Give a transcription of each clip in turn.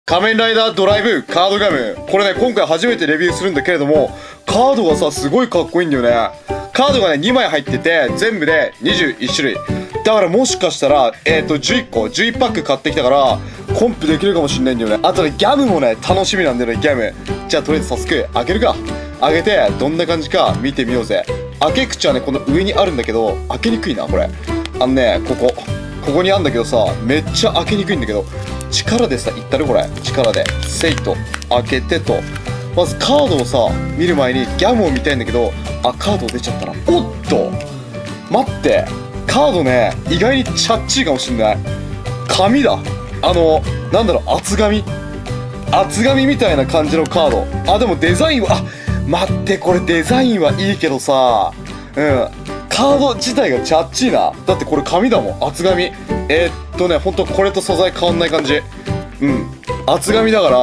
仮面ライダードライブカードゲーム。これね、今回初めてレビューするんだけれども、カードがさ、すごいかっこいいんだよね。カードがね、2枚入ってて、全部で21種類。だからもしかしたら、11個、11パック買ってきたから、コンプできるかもしんないんだよね。あとね、ギャムもね、楽しみなんだよね、ギャム。じゃあ、とりあえず早速、開けるか。開けて、どんな感じか見てみようぜ。開け口はね、この上にあるんだけど、開けにくいな、これ。ここにあんだけどさ、めっちゃ開けにくいんだけど、力でさ、いったるこれ。力で。せいと。開けてと。まずカードをさ、見る前にギャムを見たいんだけど、あ、カード出ちゃったな。おっと待って。カードね、意外にチャッチーかもしんない。紙だ。なんだろう、厚紙。厚紙みたいな感じのカード。あ、でもデザインは、あ、待って、これデザインはいいけどさ、カード自体がチャッチーな。だってこれ紙だもん、厚紙。ほんとこれと素材変わんない感じ。厚紙だから、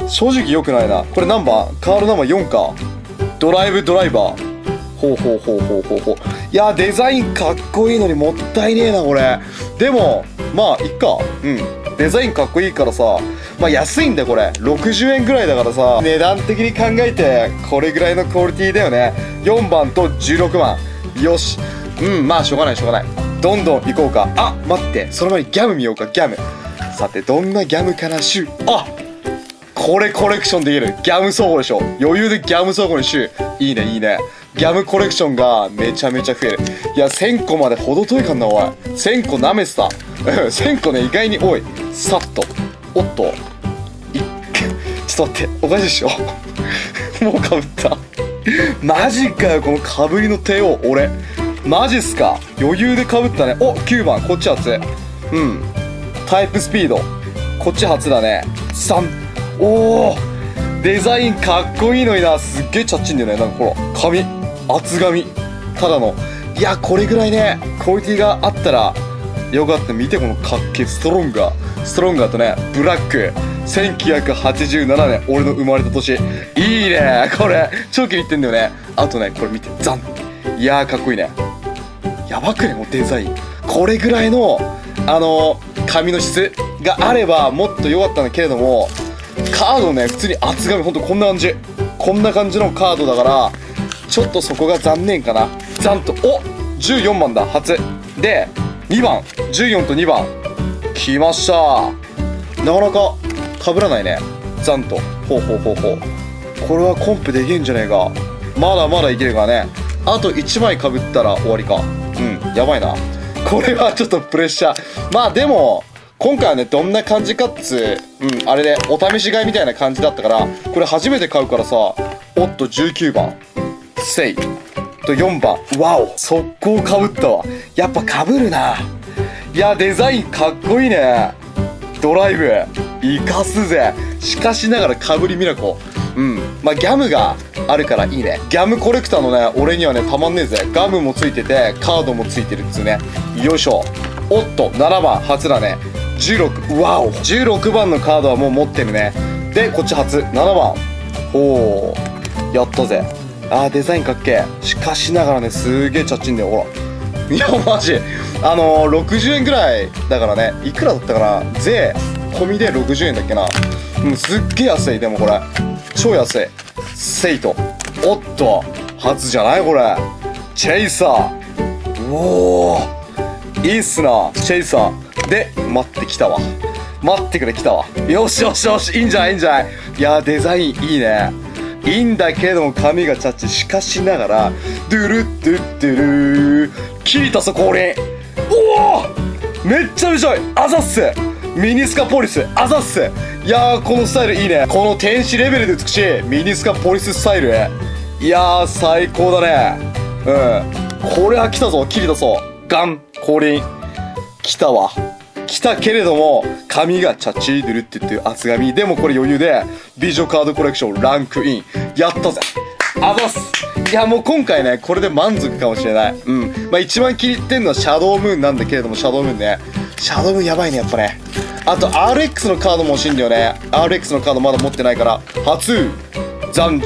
正直良くないな。これ何番？カードナンバー4か。ドライバー。ほう。いや、デザインかっこいいのにもったいねえな、これ。でも、まあ、いっか。デザインかっこいいからさ、まあ安いんだよ、これ。60円ぐらいだからさ、値段的に考えて、これぐらいのクオリティだよね。4番と16番。よし。まあ、しょうがない。どんどん行こうか。あ、待って。その前にギャム見ようか、ギャム。さて、どんなギャムかな、シュー。あ、これコレクションできる。ギャム倉庫でしょ。余裕でギャム倉庫にシュー。いいね。ギャムコレクションがめちゃめちゃ増える。いや、1000個まで程遠いかんな、おい。1000個舐めてた。1000個ね、意外に多い。さっと。おっと。ちょっと待って。おかしいでしょ。もうかぶった。マジかよ、このかぶりの帝王、俺。マジっすか。余裕でかぶったね。お、9番。こっち初。タイプスピード。こっち初だね。3。おー。デザインかっこいいのにな。すっげえチャッチんだよね。なんかほら。紙。厚紙。ただの。いや、これぐらいね、クオリティがあったら、よかった。見て、このかっけえストロンガーとね、ブラック。1987年、俺の生まれた年。いいね。これ、超気に入ってんだよね。あとね、これ見て、ザン。いやー、かっこいいね。やばくね、もうデザイン。これぐらいの、紙の質があれば、もっと良かったんだけれども、カードね、普通に厚紙、ほんとこんな感じ。こんな感じのカードだから、ちょっとそこが残念かな。ザンと、お !14 番だ、初。で、2番。14と2番。来ました。なかなか、被らないね。ザンと。ほう。これはコンプできるんじゃねえか。まだいけるからね。あと1枚被ったら終わりか。やばいな。これはちょっとプレッシャー。まあでも、今回はね、どんな感じかっつあれで、お試し買いみたいな感じだったから、これ初めて買うからさ、おっと、19番。セイ。と4番。ワオ。速攻被ったわ。やっぱ被るな。いや、デザインかっこいいね。ドライブ。生かすぜ。しかしながら被りミラコ。まあ、ギャムがあるからいいね。ギャムコレクターのね、俺にはね、たまんねえぜ。ガムもついてて、カードもついてるっつうね。よいしょ。おっと、7番、初だね。16、ワオ。16番のカードはもう持ってるね。で、こっち初、7番。ほう。やったぜ。あー、デザインかっけえ。しかしながらね、すーげえチャッチんだよ、ほら。いや、マジ。60円ぐらいだからね。いくらだったかな。税込みで60円だっけな。すっげえ安い。でもこれ。超安い。セイト。おっと。初じゃないこれ。チェイサー。おー。いいっすな。チェイサー。で、待ってきたわ。待ってくれ、来たわ。よし。いいんじゃないいや、デザインいいね。いいんだけれども、髪がチャッチ。しかしながら、ドゥルッドゥッドゥルー。キータソ降臨。おおめっちゃめちゃいい。あざっす。ミニスカポリス。あざっす。いやー、このスタイルいいね。この天使レベルで美しいミニスカポリススタイル。いやー、最高だね。これは来たぞ。キリタソガン降臨。来たわ。来たけれども、髪がチャチードゥルって言ってる厚紙。でもこれ余裕で、美女カードコレクションランクイン。やったぜ。あざっす。いや、もう今回ね、これで満足かもしれない。まあ一番気に入ってんのはシャドウムーンなんだけれども、シャドウムーンね。シャドウムーンやばいね、やっぱね。あと RX のカードも欲しいんだよね。RX のカードまだ持ってないから。初ザン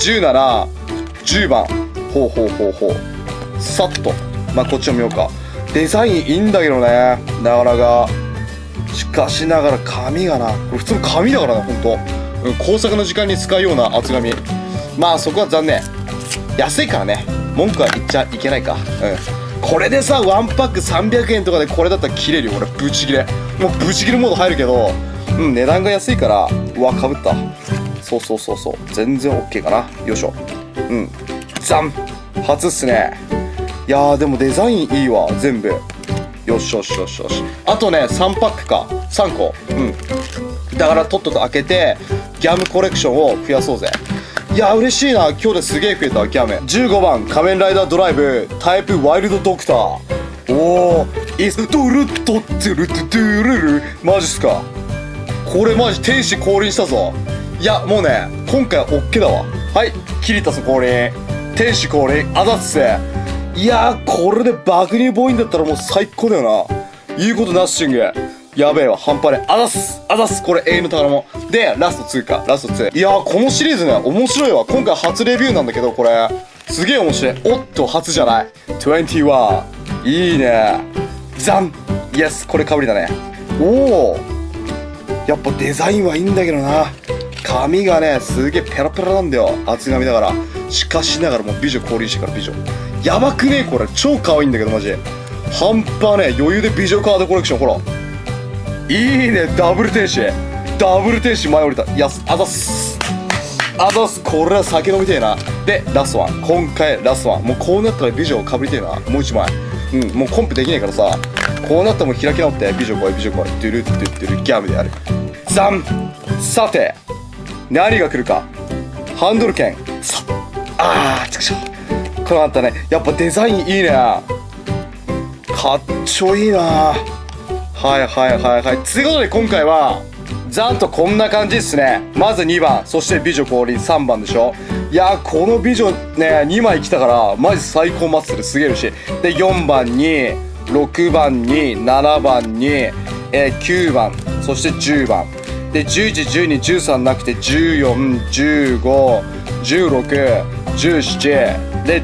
17、10番。ほう。さっと。まあこっちを見ようか。デザインいいんだけどね。なかなか。 しかしながら紙がな、これ普通の紙だからな、ほんと。工作の時間に使うような厚紙。まあそこは残念。安いからね、文句は言っちゃいけないか。これでさ、ワンパック300円とかでこれだったら切れるよ、俺。ブチ切れ。もうブチ切れモード入るけど、値段が安いから、うわ、かぶった。そう。全然 OK かな。よいしょ。ザン初っすね。いやー、でもデザインいいわ、全部。よし。あとね、3パックか。3個。だからとっとと開けて、ギャムコレクションを増やそうぜ。いや嬉しいな、今日ですげえ増えたギャム。15番仮面ライダードライブタイプワイルドドクター。おお、いいっす。ドルッとトゥルトゥトゥルル。マジっすか。これマジ天使降臨したぞ。いやもうね、今回はオッケーだわ。はい、キリタス降臨、天使降臨、あざっす。いやこれで爆乳ボーインだったらもう最高だよな。言うことナッシング。やべえわ、半端ねえ。あざっす。これ永遠の宝物。で、ラスト2か。ラスト2。いやー、このシリーズね、面白いわ。今回初レビューなんだけど、これ。すげえ面白い。おっと、初じゃない。21。いいね。ザン。イエス、これかぶりだね。おお。やっぱデザインはいいんだけどな。髪がね、すげえペラペラなんだよ。厚髪だから。しかしながらもう美女降臨してから美女。やばくねえこれ。超可愛いんだけど、マジ。半端ねえ。余裕で美女カードコレクション、ほら。いいね、ダブル天使前降りた。あざっす。これは酒飲みてえな。でラストワン、今回ラストワン。もうこうなったら美女をかぶりてえな。もう一枚。もうコンプできねえからさ、こうなったらもう開き直って美女来いドゥルッドゥッドゥルギャムである。ザン。さて何が来るか。ハンドル剣。ちくしょう。このあったね。やっぱデザインいいね。かっちょいいな。はい。ということで今回はざんとこんな感じっすね。まず2番、そして美女降臨3番でしょ。いやこの美女ね2枚来たからマジ最高マッスルすげえるし。で4番に6番に7番に、9番そして10番で111213なくて14151617で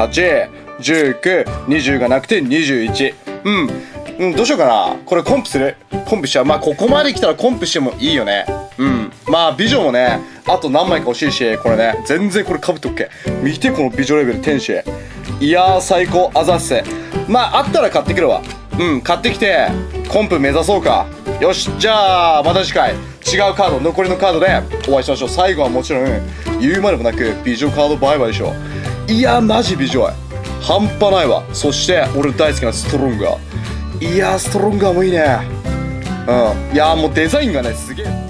181920がなくて21。どうしようかな。これコンプする。コンプしちゃう。まあここまで来たらコンプしてもいいよね。まあ美女もねあと何枚か欲しいし、これね全然これかぶっとくけ。見てこの美女レベル天使。いやー最高。あざっせ。まああったら買ってくるわ。買ってきてコンプ目指そうか。よし、じゃあまた次回違うカード、残りのカードでお会いしましょう。最後はもちろん言うまでもなく美女カードバイバイでしょ。いやマジ美女愛半端ないわ。そして俺大好きなストロンガー。いやストロンガーもいいね。いやもうデザインがねすげえ。